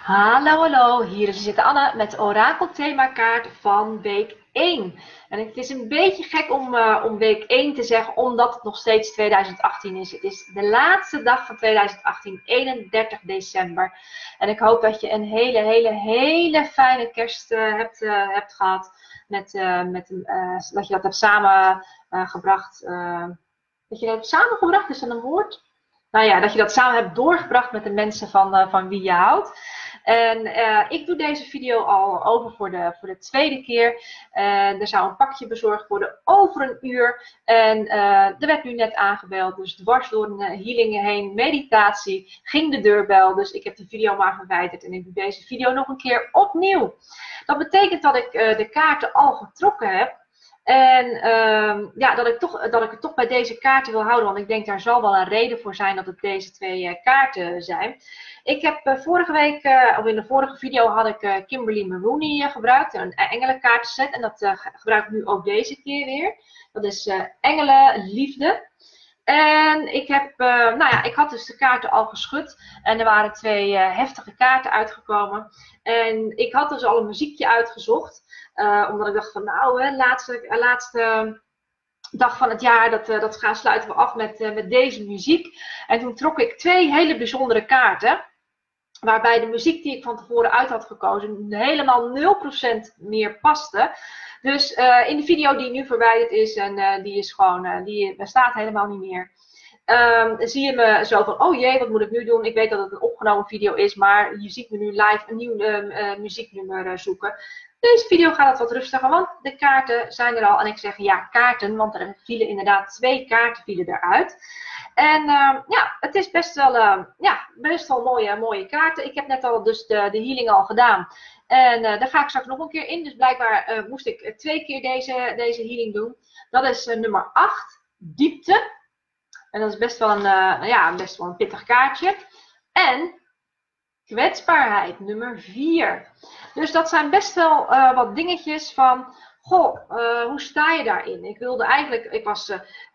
Hallo, hallo, hier zit Anne met de orakelthemakaart van week 1. En het is een beetje gek om week 1 te zeggen, omdat het nog steeds 2018 is. Het is de laatste dag van 2018, 31 december. En ik hoop dat je een hele fijne kerst hebt gehad. Dat je dat hebt samengebracht. Dat je dat hebt samengebracht, is dat een woord? Nou ja, dat je dat samen hebt doorgebracht met de mensen van wie je houdt. En ik doe deze video al over voor de tweede keer. Er zou een pakje bezorgd worden over een uur. En er werd nu net aangebeld. Dus dwars door een healing heen, meditatie, ging de deurbel. Dus ik heb die video maar verwijderd. En ik doe deze video nog een keer opnieuw. Dat betekent dat ik de kaarten al getrokken heb. En ja, dat ik het toch bij deze kaarten wil houden. Want ik denk daar zal wel een reden voor zijn dat het deze twee kaarten zijn. Ik heb vorige week, of in de vorige video had ik Kimberly Maroney gebruikt. Een engelenkaartenset. En dat gebruik ik nu ook deze keer weer. Dat is engelen, liefde. En ik had dus de kaarten al geschud. En er waren twee heftige kaarten uitgekomen. En ik had dus al een muziekje uitgezocht. Omdat ik dacht van nou, laatste dag van het jaar, dat sluiten we af met deze muziek. En toen trok ik twee hele bijzondere kaarten. Waarbij de muziek die ik van tevoren uit had gekozen helemaal 0% meer paste. Dus in de video die nu verwijderd is, en die is gewoon, die bestaat helemaal niet meer. Zie je me zo van, oh jee, wat moet ik nu doen? Ik weet dat het een opgenomen video is, maar je ziet me nu live een nieuw muzieknummer zoeken. Deze video gaat het wat rustiger, want de kaarten zijn er al. En ik zeg ja, kaarten, want er vielen inderdaad twee kaarten eruit. En ja, het is best wel mooie kaarten. Ik heb net al dus de healing al gedaan. En daar ga ik straks nog een keer in. Dus blijkbaar moest ik twee keer deze healing doen. Dat is nummer 8, diepte. En dat is best wel een pittig kaartje. En kwetsbaarheid, nummer 4. Dus dat zijn best wel wat dingetjes van, goh, hoe sta je daarin? Ik was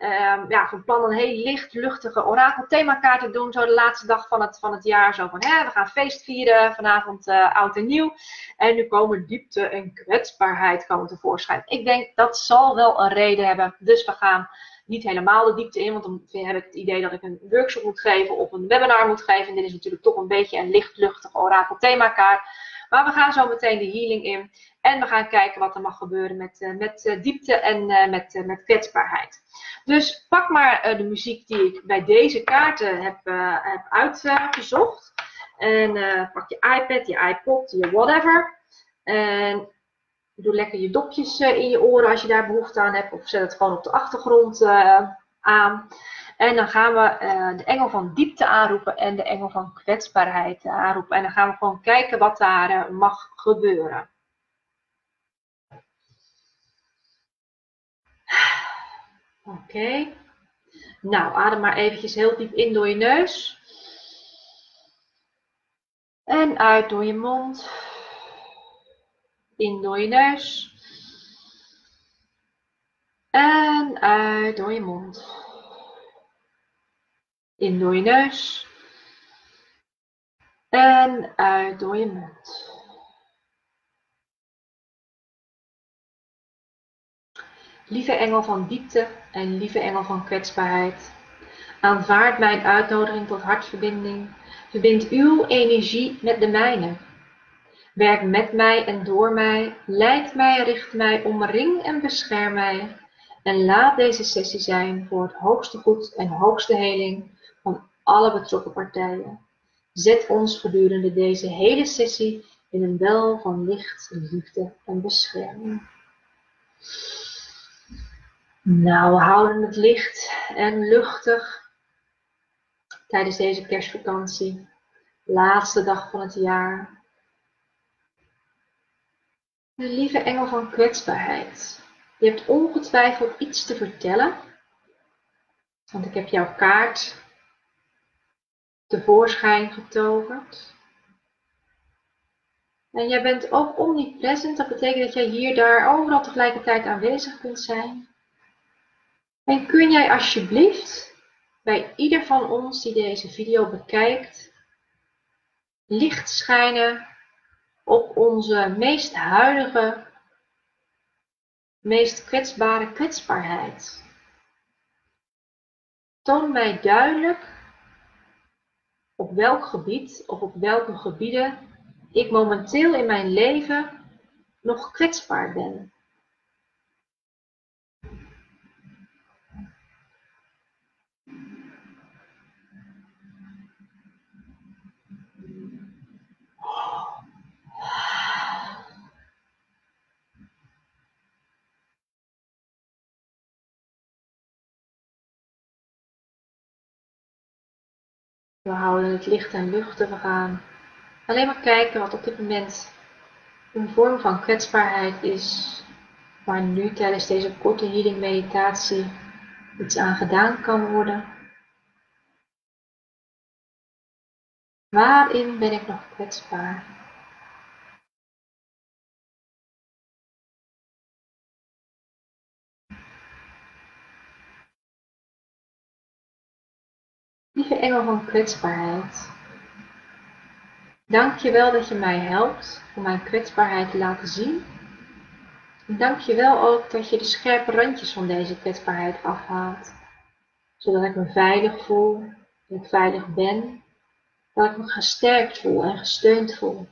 van plan een heel licht, luchtige orakelthemakaart te doen, zo de laatste dag van het jaar. Zo van, we gaan feest vieren, vanavond oud en nieuw. En nu komen diepte en kwetsbaarheid tevoorschijn. Ik denk, dat zal wel een reden hebben. Dus we gaan niet helemaal de diepte in, want dan heb ik het idee dat ik een workshop moet geven of een webinar moet geven. En dit is natuurlijk toch een beetje een lichtluchtige orakelthemakaart. Maar we gaan zo meteen de healing in. En we gaan kijken wat er mag gebeuren met diepte en met kwetsbaarheid. Dus pak maar de muziek die ik bij deze kaarten heb uitgezocht. En pak je iPad, je iPod, je whatever. En doe lekker je dopjes in je oren als je daar behoefte aan hebt. Of zet het gewoon op de achtergrond aan. En dan gaan we de engel van diepte aanroepen en de engel van kwetsbaarheid aanroepen. En dan gaan we gewoon kijken wat daar mag gebeuren. Oké. Nou, adem maar eventjes heel diep in door je neus. En uit door je mond. In door je neus. En uit door je mond. In door je neus. En uit door je mond. Lieve engel van diepte en lieve engel van kwetsbaarheid, aanvaard mijn uitnodiging tot hartverbinding. Verbind uw energie met de mijne. Werk met mij en door mij, leid mij, richt mij, omring en bescherm mij. En laat deze sessie zijn voor het hoogste goed en hoogste heling van alle betrokken partijen. Zet ons gedurende deze hele sessie in een wel van licht, liefde en bescherming. Nou, we houden het licht en luchtig tijdens deze kerstvakantie. Laatste dag van het jaar. De lieve engel van kwetsbaarheid. Je hebt ongetwijfeld iets te vertellen. Want ik heb jouw kaart tevoorschijn getoverd. En jij bent ook omnipresent. Dat betekent dat jij hier, daar, overal tegelijkertijd aanwezig kunt zijn. En kun jij alsjeblieft bij ieder van ons die deze video bekijkt, licht schijnen op onze meest huidige, meest kwetsbare kwetsbaarheid. Toon mij duidelijk op welk gebied of op welke gebieden ik momenteel in mijn leven nog kwetsbaar ben. We houden het licht en luchten. We gaan alleen maar kijken wat op dit moment een vorm van kwetsbaarheid is, waar nu tijdens deze korte healing meditatie iets aan gedaan kan worden. Waarin ben ik nog kwetsbaar? Lieve engel van kwetsbaarheid, dank je wel dat je mij helpt om mijn kwetsbaarheid te laten zien. En dank je wel ook dat je de scherpe randjes van deze kwetsbaarheid afhaalt, zodat ik me veilig voel, dat ik veilig ben, dat ik me gesterkt voel en gesteund voel.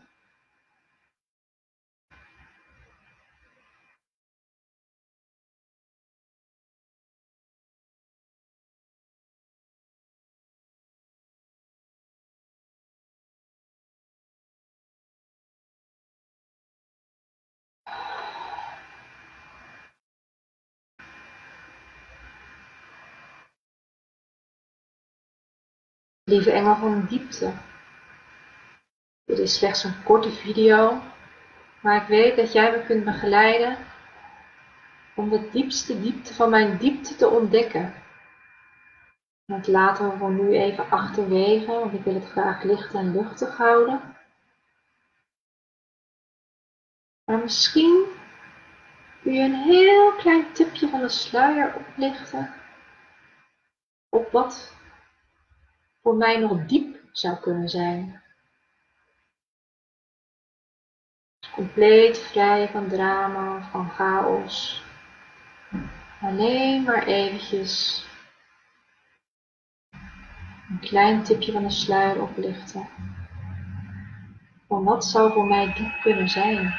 Lieve engel van diepte, dit is slechts een korte video, maar ik weet dat jij me kunt begeleiden om de diepste diepte van mijn diepte te ontdekken. Dat laten we voor nu even achterwege, want ik wil het graag licht en luchtig houden. Maar misschien kun je een heel klein tipje van de sluier oplichten op wat voor mij nog diep zou kunnen zijn. Compleet vrij van drama, van chaos. Alleen maar eventjes een klein tipje van de sluier oplichten. Van wat zou voor mij diep kunnen zijn?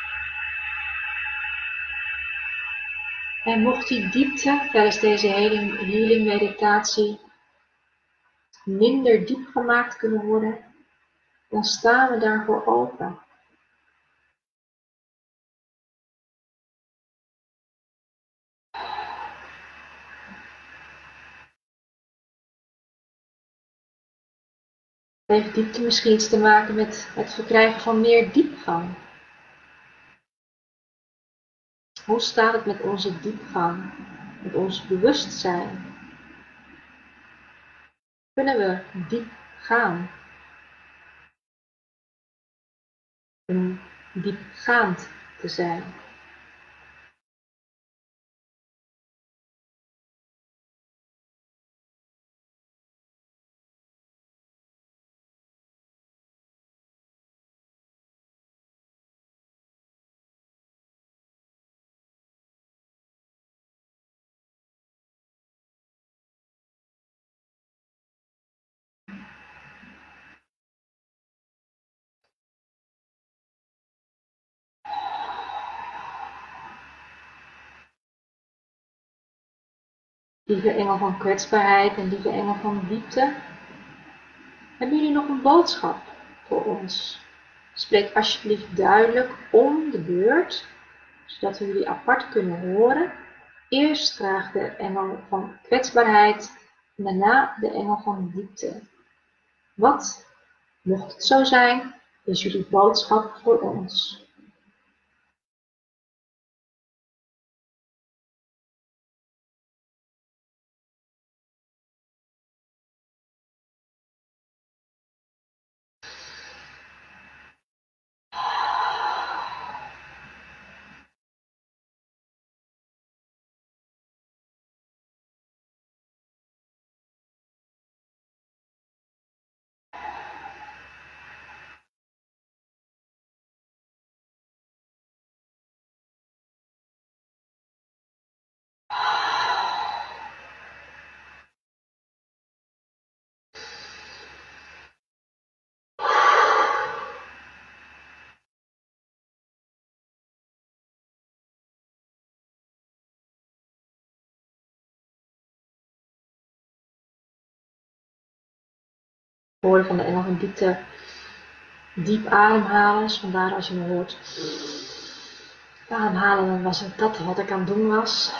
En mocht die diepte tijdens deze healing meditatie minder diep gemaakt kunnen worden, dan staan we daarvoor open. Heeft diepte misschien iets te maken met het verkrijgen van meer diepgang? Hoe staat het met onze diepgang, met ons bewustzijn? Kunnen we diep gaan? Om diepgaand te zijn. Lieve engel van kwetsbaarheid en lieve engel van diepte, hebben jullie nog een boodschap voor ons? Spreek alsjeblieft duidelijk om de beurt, zodat we jullie apart kunnen horen. Eerst graag de engel van kwetsbaarheid en daarna de engel van diepte. Wat, mocht het zo zijn, is jullie boodschap voor ons? Woorden van de engel van diepte. Diep ademhalen. Dus vandaar als je me hoort ademhalen, dan was het dat wat ik aan het doen was.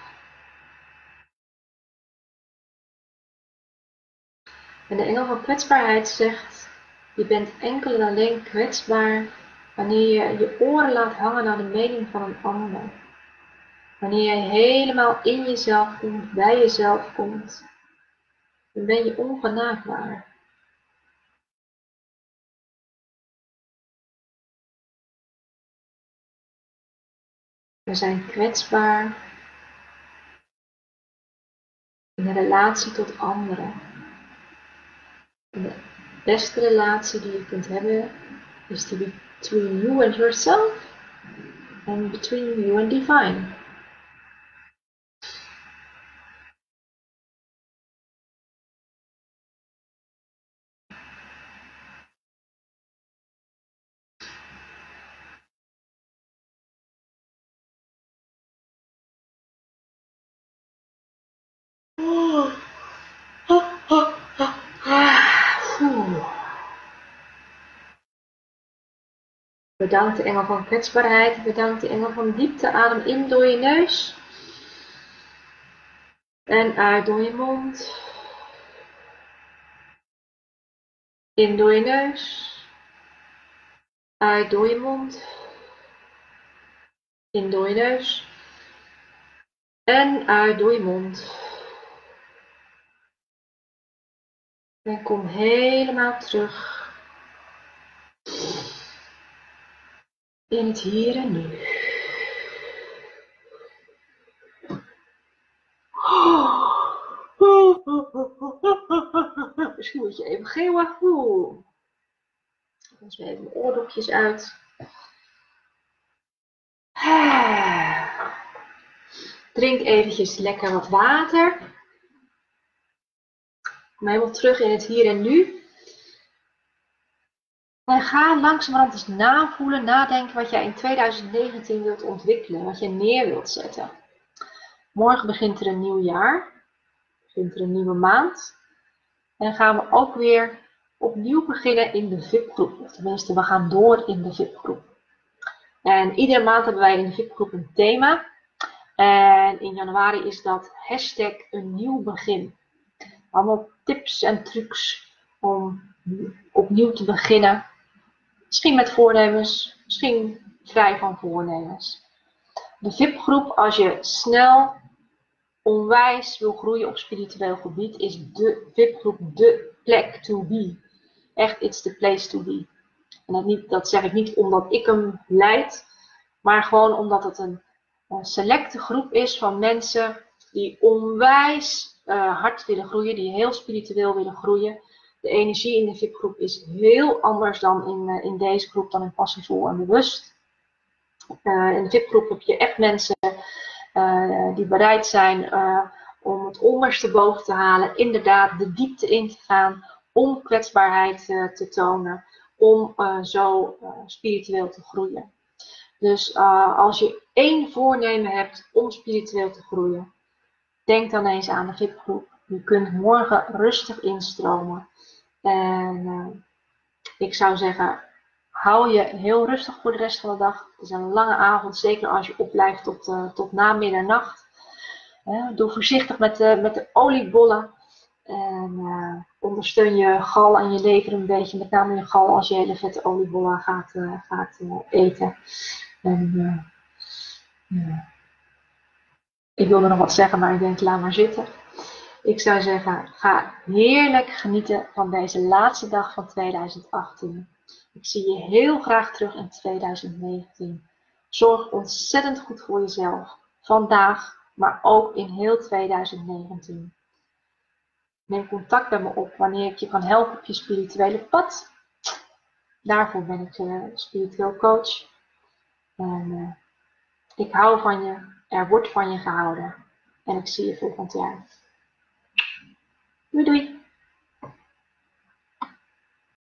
En de engel van kwetsbaarheid zegt, je bent enkel en alleen kwetsbaar wanneer je je oren laat hangen naar de mening van een ander. Wanneer je helemaal in jezelf komt, bij jezelf komt, dan ben je ongenaakbaar. We zijn kwetsbaar in de relatie tot anderen. En de beste relatie die je kunt hebben is die between you and yourself and between you and divine. Bedank de engel van kwetsbaarheid. Bedank de engel van diepte. Adem in door je neus. En uit door je mond. In door je neus. Uit door je mond. In door je neus. En uit door je mond. En kom helemaal terug. In het hier en nu. Misschien moet je even geeuwen. Dan even mijn oordopjes uit. Drink eventjes lekker wat water. Kom helemaal terug in het hier en nu. En ga langzamerhand eens navoelen, nadenken wat jij in 2019 wilt ontwikkelen. Wat je neer wilt zetten. Morgen begint er een nieuw jaar. Begint er een nieuwe maand. En gaan we ook weer opnieuw beginnen in de VIP-groep. Of tenminste, we gaan door in de VIP-groep. En iedere maand hebben wij in de VIP-groep een thema. En in januari is dat hashtag een nieuw begin. Allemaal tips en trucs om opnieuw te beginnen. Misschien met voornemens, misschien vrij van voornemens. De VIP-groep, als je snel onwijs wil groeien op spiritueel gebied, is de VIP-groep de plek to be. Echt, it's the place to be. En dat zeg ik niet omdat ik hem leid, maar gewoon omdat het een selecte groep is van mensen die onwijs hard willen groeien, die heel spiritueel willen groeien. De energie in de VIP-groep is heel anders dan in deze groep, dan in passievol en bewust. In de VIP-groep heb je echt mensen die bereid zijn om het onderste boven te halen, inderdaad de diepte in te gaan, om kwetsbaarheid te tonen, om zo spiritueel te groeien. Dus als je één voornemen hebt om spiritueel te groeien, denk dan eens aan de VIP-groep. Je kunt morgen rustig instromen. En ik zou zeggen, hou je heel rustig voor de rest van de dag. Het is een lange avond, zeker als je opblijft tot na middernacht. Doe voorzichtig met de oliebollen. En ondersteun je gal en je lever een beetje, met name je gal als je hele vette oliebollen gaat eten. En, ik wilde nog wat zeggen, maar ik denk, laat maar zitten. Ik zou zeggen, ga heerlijk genieten van deze laatste dag van 2018. Ik zie je heel graag terug in 2019. Zorg ontzettend goed voor jezelf. Vandaag, maar ook in heel 2019. Neem contact met me op wanneer ik je kan helpen op je spirituele pad. Daarvoor ben ik spiritueel coach. En ik hou van je. Er wordt van je gehouden. En ik zie je volgend jaar. Doei doei!